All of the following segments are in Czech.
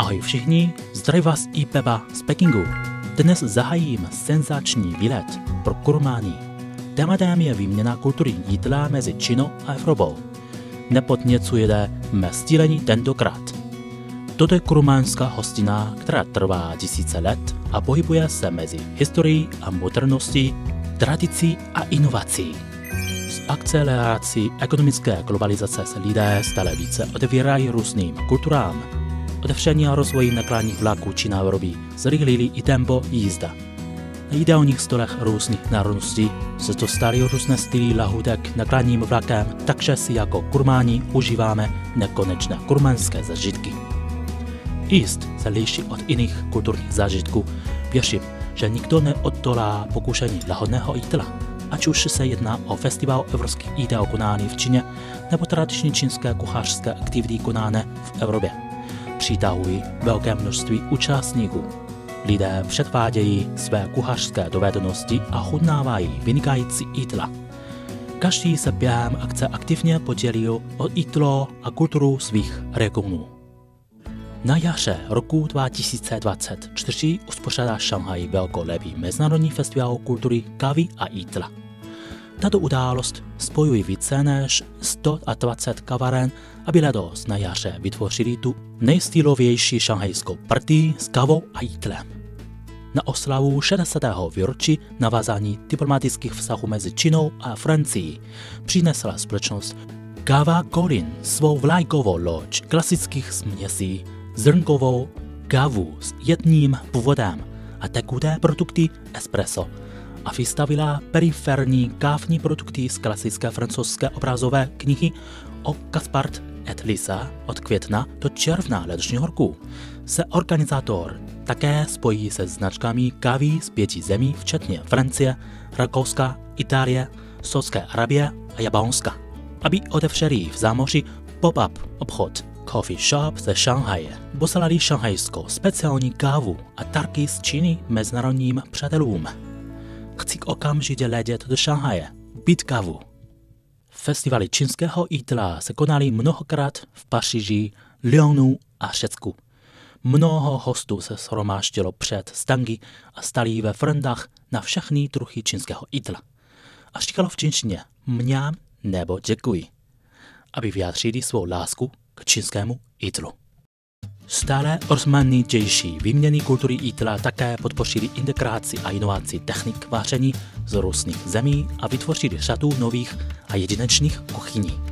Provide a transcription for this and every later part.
Ahoj všichni, zdraví vás i Pepa z Pekingu. Dnes zahájím senzační výlet pro gurmány. Tématem je výměna kultury jídla mezi Čínou a Evropou. Nepodněcujete mé sdílení tentokrát. Toto je gurmánská hostina, která trvá tisíce let a pohybuje se mezi historií a moderností, tradicí a inovací. S akcelerací ekonomické globalizace se lidé stále více otevírají různým kulturám. Otevření a rozvoj nakladních vlaků Čína a Evropy zrychlili i tempo jízda. Na jídelních stolech různých národností se dostaly různé styly lahůdek nakladním vlakem, takže si jako gurmáni užíváme nekonečné gurmánské zážitky. Jíst se liší od jiných kulturních zážitků. Věřím, že nikdo neoddolá pokušení lahodného jídla, ať už se jedná o festival evropských jídel konaný v Číně nebo tradiční čínské kuchařské aktivity konané v Evropě. Přitahují velké množství účastníků. Lidé předvádějí své kuchařské dovednosti a chutnávají vynikající jídla. Každý se během akce aktivně podělil o jídlo a kulturu svých regionů. Na jaře roku 2024 uspořádá Šanghaj velkolepý mezinárodní festival kultury kávy a jídla. Tato událost spojuje více než 120 kaváren, aby letos na jaře vytvořili tu nejstylovější šanghajskou partii s kávou a jídlem. Na oslavu 60. výročí navázání diplomatických vztahů mezi Čínou a Francií přinesla společnost Káva Kolin svou vlajkovou loď klasických směsí, zrnkovou kávu s jedním původem a tekuté produkty espresso a vystavila periferní kávní produkty z klasické francouzské obrazové knihy o Gaspard et Lisa od května do června letošního roku. Se organizátor také spojí se značkami kávy z 5 zemí, včetně Francie, Rakouska, Itálie, Saúdské Arábie a Japonska, aby otevřeli v zámoří pop-up obchod Coffee Shop ze Šanghaje. Poslali šanghajskou speciální kávu a dárky z Číny mezinárodním přátelům. Chci okamžitě letět do Šanghaje, pít kávu. Festivaly čínského jídla se konaly mnohokrát v Paříži, Lyonu a Řecku. Mnoho hostů se shromáždilo před stanky a stali ve frondách na všechny druhy čínského jídla. A říkalo v čínštině mňam nebo děkuji, aby vyjádřili svou lásku k čínskému jídlu. Stále rozmanitější výměny kultury jídla také podpořili integraci a inovaci technik vaření z různých zemí a vytvořili řadu nových a jedinečných kuchyní.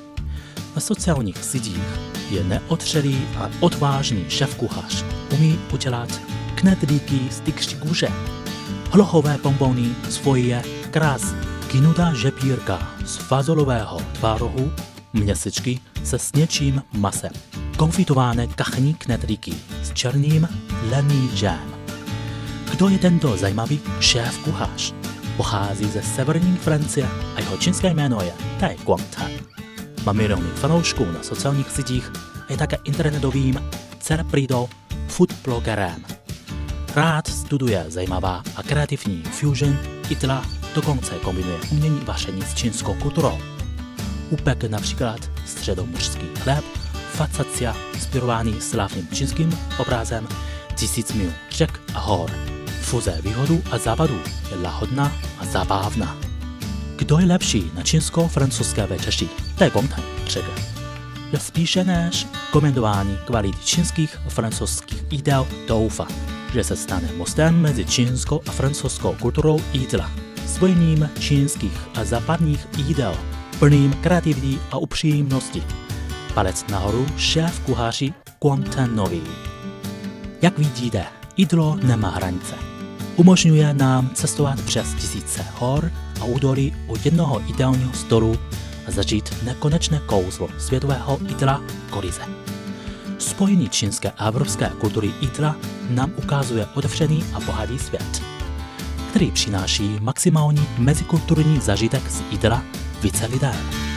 Na sociálních sítích je neotřelý a odvážný šéfkuchař umí udělat knedlíky z tygří kůže, hlohové bonbony z folie krás, kynutá žepírka z fazolového tvárohu, měsíčky se sněčím masem, konfitované kachní knedlíky s černým lemížem. Kdo je tento zajímavý šéf-kuchař? Pochází ze severní Francie a jeho čínské jméno je Tai Guangtan. Má miliony fanoušků na sociálních sítích a je také internetovým celebritou food blogerem. Rád studuje zajímavá a kreativní fusion jídla, dokonce kombinuje umění vaření s čínskou kulturou. Upek například středomořský chléb, facacia inspirovaný slavným čínským obrazem 1000 mil řek a hor. Fuze východu a západu je lahodná a zabávná. Kdo je lepší na čínsko-francouzské večeři? Tai Guangtan řekl. Je spíše než komentování kvality čínských a francouzských jídel doufá, že se stane mostem mezi čínskou a francouzskou kulturou jídla, spojením čínských a západních jídel, plným kreativity a upřímnosti. Palec nahoru šéf kuchaři Guangtanovi. Jak vidíte, jídlo nemá hranice. Umožňuje nám cestovat přes tisíce hor a údolí u jednoho jídelního stolu a zažít nekonečné kouzlo světového jídla kolize. Spojení čínské a evropské kultury jídla nám ukazuje otevřený a bohatý svět, který přináší maximální mezikulturní zážitek z jídla více lidem.